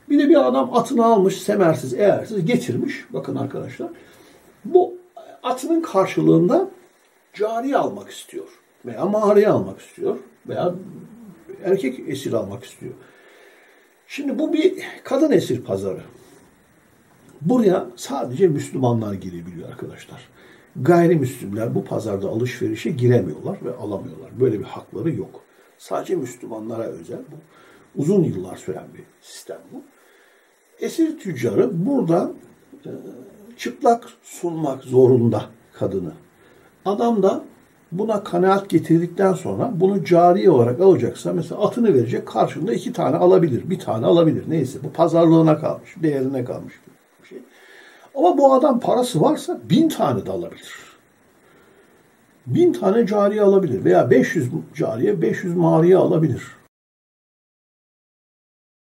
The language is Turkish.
Bir de bir adam atını almış, semersiz, eğersiz getirmiş. Bakın arkadaşlar. Bu atının karşılığında cariye almak istiyor. Veya mağaraya almak istiyor. Veya erkek esir almak istiyor. Şimdi bu bir kadın esir pazarı. Buraya sadece Müslümanlar girebiliyor arkadaşlar. Gayrimüslimler bu pazarda alışverişe giremiyorlar ve alamıyorlar. Böyle bir hakları yok. Sadece Müslümanlara özel bu. Uzun yıllar süren bir sistem bu. Esir tüccarı burada çıplak sunmak zorunda kadını. Adam da buna kanaat getirdikten sonra bunu cariye olarak alacaksa mesela atını verecek, karşılığında 2 tane alabilir, 1 tane alabilir. Neyse bu pazarlığına kalmış, değerine kalmış bir şey. Ama bu adam parası varsa 1000 tane de alabilir. 1000 tane cariye alabilir veya 500 cariye, 500 mağariye alabilir.